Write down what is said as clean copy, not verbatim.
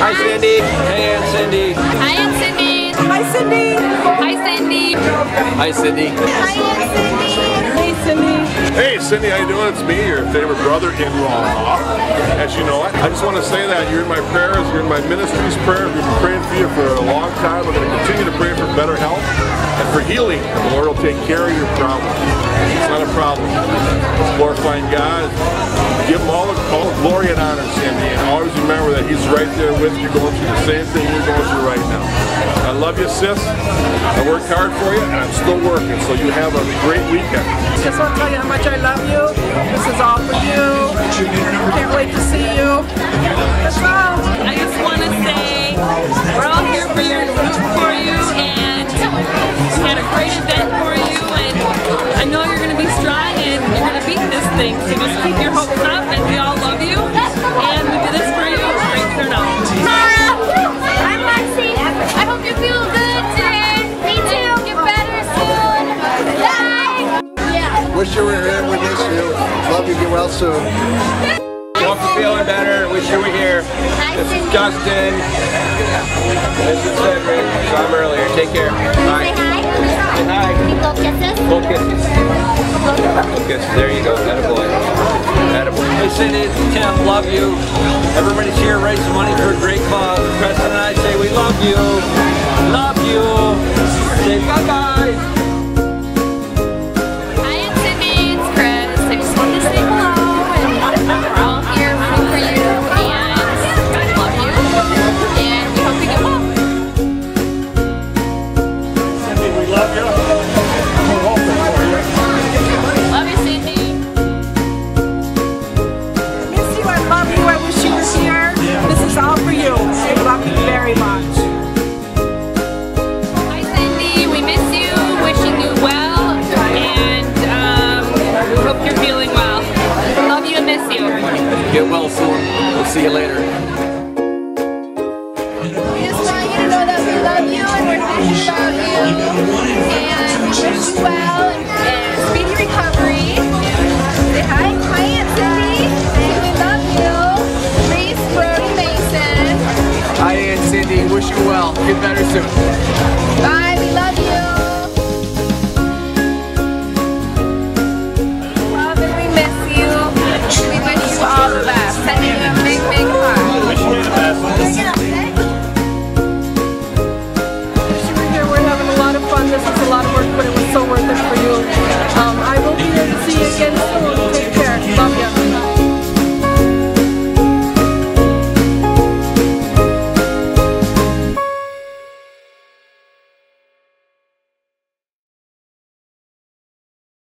Hi, Cindy. Hey, Aunt Cindy. Hi, Aunt Cindy. Hi, Cindy. Hi, Cindy. Hi, Cindy. Hi, Aunt Cindy. Hey, Cindy. Hey Cindy, how you doing? It's me, your favorite brother-in-law, as you know it. I just want to say that you're in my prayers, you're in my ministry's prayers. We've been praying for you for a long time. We're going to continue to pray for better health and for healing. The Lord will take care of your problem. It's not a problem. It's glorifying God. Give him all the glory and honor, Cindy, and always remember that he's right there with you, going through the same thing you're going through right now. I love you, sis. I worked hard for you, and I'm still working, so you have a great weekend. Just want to tell you how much I love you. This is all for you. Can't wait to see you. That's all. I just want to say we're all here for you, and had a great event for you, and I know you're going to be strong and you're going to beat this thing. So just keep your hopes up, and we all love you. And we did this for you. Great turnout. I'm Lexi. I hope you feel good today. Me too. Get better soon. Bye. Yeah. Wish you were here. We miss you. Love you. Get well soon. Hope you're feeling better. Wish you were here. This is Justin. This is Cedric. Saw him earlier. Take care. Bye. Say hi. Say hi. We blow kisses. Full kisses. Full kisses. There you go. Attaboy. Attaboy. Hey Cindy, it's Tim. Love you. Everybody's here raising money for a great cause. Preston and I say we love you. Love you. Say bye-bye. Hi, Aunt Cindy. It's Chris. I just wanted to say hello. We're all here rooting for you, and I love you, and we hope you get well. Cindy, we love you. We're hoping for you. Love you, Cindy. Miss you. I love you. I wish you were here. This is all for you. I love you very much. Hi, Cindy. We miss you. Wishing you well, and we hope you're feeling well. Love you and miss you. Get well soon. We'll see you later. We just want you to know that we love you and we're thinking about you. And we wish you well and speedy recovery. Say hi. Hi, Aunt Cindy. Say we love you. Reese, Brody, Mason. Hi, Aunt Cindy. Wish you well. Get better soon.